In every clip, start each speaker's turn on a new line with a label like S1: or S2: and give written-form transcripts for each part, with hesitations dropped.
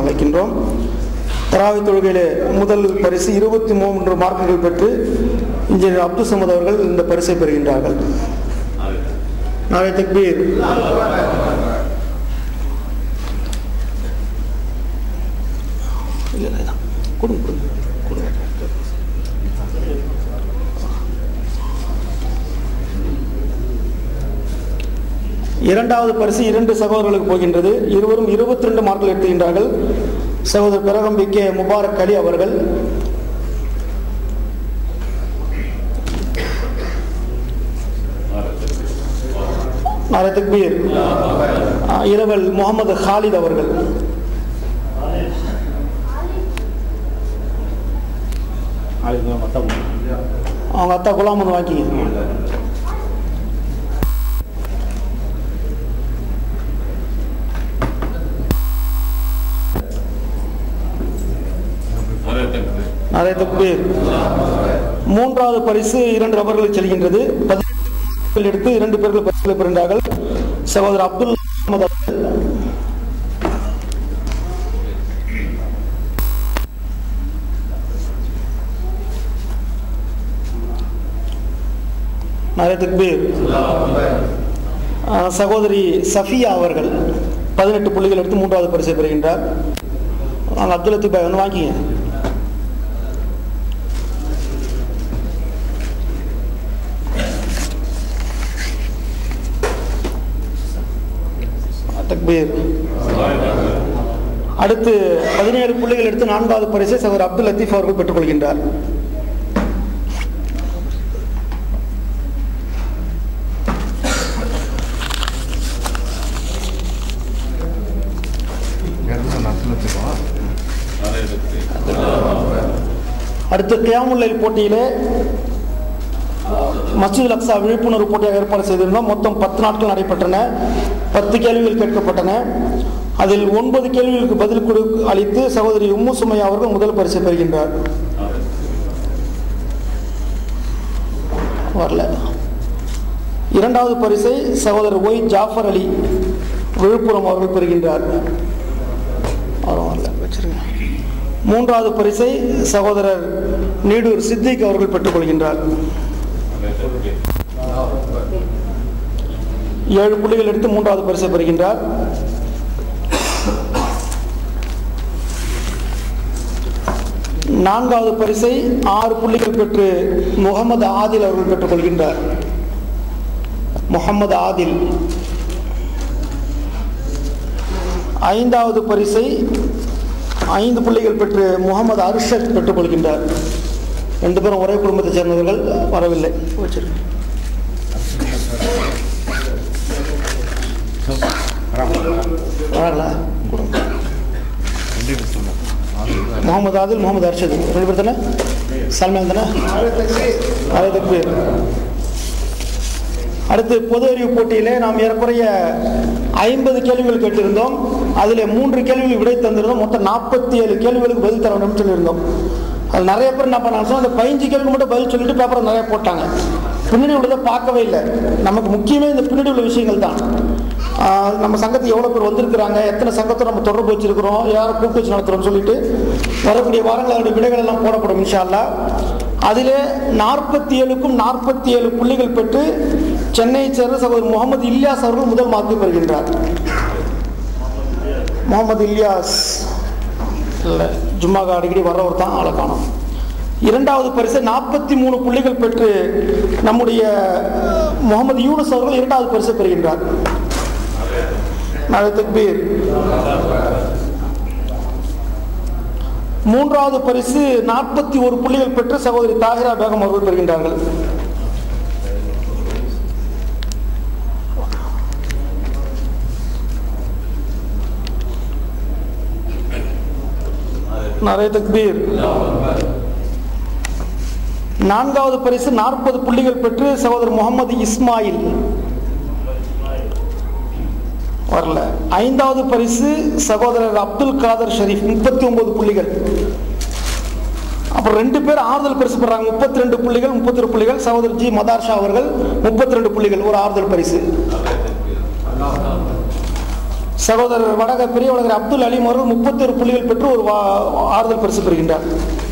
S1: வைக்கின்றோம். தராவி தொழுகையிலே முதல் பரிசு 23 மார்க்குகள் பெற்று இன்ஜினியர் அப்துல் சமத் அவர்கள் இந்த பரிசை பெறுகின்றார்கள். நாளை தக்பீர். இரண்டாவது பரிசு 2 சகோதரர்களுக்கு போகின்றது. இருவரும் 22 மார்க்குகள் எடுத்துகின்றார்கள். சகோதரர் பெரகம்பி கே முபாரக் அலி அவர்கள், நாளை தக்பீர். இரவல் முகமது ஹாலித் அவர்கள், அவங்க அத்தா குலாம் வாங்கி. நாளை தக்பீர். மூன்றாவது பரிசு 2 நபர்களுக்கு செல்கின்றது. 10 எடுத்து 2 பேர்கள் பரிசுகளை பெறுகின்றார்கள். சகோதரர் அப்துல் சமத் அவர்கள், நாளை தக்பீர். சகோதரி சஃபியா அவர்கள் 18 புள்ளிகள் எடுத்து 3வது பரிசை பெறுகின்றார். அப்துல் லத்தீப் பாய் வந்து வாங்கிங்க. தக்பீர். அடுத்து 17 புள்ளிகள் எடுத்து 4வது பரிசை சகோதரர் அப்துல் லத்தீப் அவர்கள் பெற்றுக் கொள்கின்றார். அடுத்து கியாமுல் லைல் போட்டியிலே மஸ்ஜித் அக்ஸா விழிப்புணர்வு போட்டியாக ஏற்பாடு செய்திருந்தோம். மொத்தம் 10 நாட்கள் நடைபெற்றன. 10 கேள்விகள் கேட்கப்பட்டன. அதில் 9 கேள்விகளுக்கு பதில் அளித்து சகோதரி உம்மு சுமையா அவர்கள் முதல் பரிசை பெறுகின்றார். வரல. இரண்டாவது பரிசை சகோதரர் ஒய் ஜாஃபர் அலி விழுப்புரம் அவர்கள் பெறுகின்றார். மூன்றாவது பரிசை சகோதரர் நீடூர் சித்திக் அவர்கள் பெற்றுக் கொள்கின்றார். 7 புள்ளிகள் எடுத்து 3வது பரிசை பெறுகின்றார். நான்காவது பரிசை 6 புள்ளிகள் பெற்று முகமது ஆதில் அவர்கள் பெற்றுக் கொள்கின்றார். முகமது ஆதில். 5வது பரிசை 5 புள்ளிகள் பெற்று முகமது அர்ஷத் பெற்றுக் கொள்கின்றார். 2 பேரும் ஒரே குடும்பத்தை சேர்ந்தவர்கள், வரவில்லை. முகமது ஆதில், முகமது அர்ஷத் 2 பேர் தானே? சல்மான் தானே? அடுத்து பொது அறிவு போட்டியிலே நாம் ஏறக்குறைய 50 கேள்விகள் கேட்டிருந்தோம். அதில் 3 கேள்விகள் விடை தந்திருந்தோம். மொத்தம் 47 கேள்விகளுக்கு பதில் தர வேண்டும் சொல்லியிருந்தோம். அது நிறைய பேர் என்ன பண்ணாங்க, அந்த 15 கேள்வி மட்டும் பதில் சொல்லிட்டு பேப்பரை நிறைய போட்டாங்க. பின்னாடி உள்ளதை பார்க்கவே இல்லை. நமக்கு முக்கியமே இந்த பின்னாடி உள்ள விஷயங்கள் தான். நம்ம சங்கத்துக்கு எவ்வளோ பேர் வந்திருக்கிறாங்க, எத்தனை சங்கத்தை நம்ம தொடர்பு வச்சிருக்கிறோம், யாரை கூப்பிட்டு வச்சு நடத்துகிறோம்னு சொல்லிட்டு வரக்கூடிய வாரங்கள் அதனுடைய விடைகள் எல்லாம் போடப்படும் இன்ஷா அல்லாஹ். அதிலே 47க்கும் 47 புள்ளிகள் பெற்று சென்னையை சேர்ந்த சகோதரர் முகமது இல்யாஸ் அவர்கள் முதல் மார்க்கு பெறுகின்றார். முகமது இல்யாஸ் இல்லை, ஜும்மாக்கு அடிக்கடி வர்றவர் தான், ஆளை காணோம். இரண்டாவது பரிசு 43 புள்ளிகள் பெற்று நம்முடைய முகமது யூனஸ் அவர்கள் 2வது பரிசை பெறுகின்றார். நாளை தக்பீர். 3வது பரிசு 41 புள்ளிகள் பெற்று சகோதரி தாஹிரா பேகம் அவர்கள் பெறுகின்றார்கள். நாளை தக்பீர். 4வது பரிசு 40 புள்ளிகள் பெற்று சகோதரர் முகமது இஸ்மாயில் வரல. 5வது பரிசு சகோதரர் அப்துல் காதர் ஷரீஃப் 39 புள்ளிகள். அப்புறம் 2 பேர் ஆறுதல் பரிசு பெறாங்க, 32 புள்ளிகள் 32 புள்ளிகள். சகோதரர் ஜி மதார்ஷா அவர்கள் 32 புள்ளிகள், ஒரு ஆறுதல் பரிசு. சகோதரர் வடக பெரிய வடகர் அப்துல் அலீம் அவர்கள் 31 புள்ளிகள் பெற்று ஒரு ஆறுதல் பரிசு பெறுகின்றார்.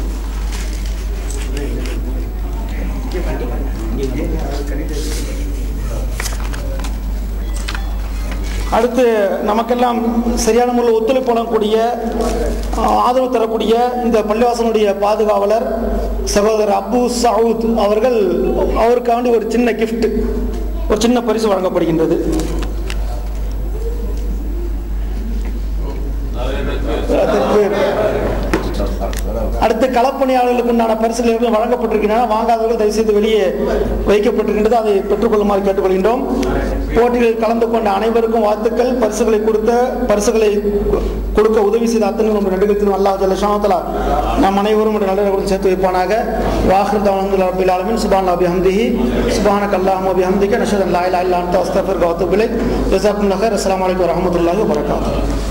S1: அடுத்து நமக்கெல்லாம் சரியான முறையில் ஒத்துழைப்பு வழங்கக்கூடிய ஆதரவு தரக்கூடிய இந்த பள்ளிவாசனுடைய பாதுகாவலர் சகோதரர் அபு சவுத் அவர்கள், அவருக்காண்டி ஒரு சின்ன கிஃப்ட், ஒரு சின்ன பரிசு வழங்கப்படுகின்றது. அடுத்து களப்பணியாளர்களுக்கு உண்டான பரிசுகள் வழங்கப்பட்டிருக்கின்றன. வாங்காதவர்கள் தயவுசெய்து வெளியே வைக்கப்பட்டிருக்கின்றது, அதை பெற்றுக்கொள்ளுமாறு கேட்டுக்கொள்கின்றோம். போட்டிகளில் கலந்து கொண்ட அனைவருக்கும் வாழ்த்துக்கள். பரிசுகளை கொடுக்க உதவி செய்த அத்தனை நம்ம நடிகத்திலும் அல்லாஹ் ஜல்ல ஷானத்தலா நம் அனைவரும் நல்ல சேர்த்து வைப்பானாக. வாஹிர் தஅவானா ரப்பில் ஆலமீன் சுப்ஹானல்லாஹி வபிஹம்திஹி சுப்ஹானக்கல்லாஹும்ம வபிஹம்திக நஷ்ஹது அன் லா இலாஹா இல்லா அன்த அஸ்தக்ஃபிருக வ அத்தூபு இலைக். ஜஸாக்குமுல்லாஹு கைர். அஸ்ஸலாமு அலைக்கும் வரஹ்மத்துல்லாஹி வபரகாத்துஹு.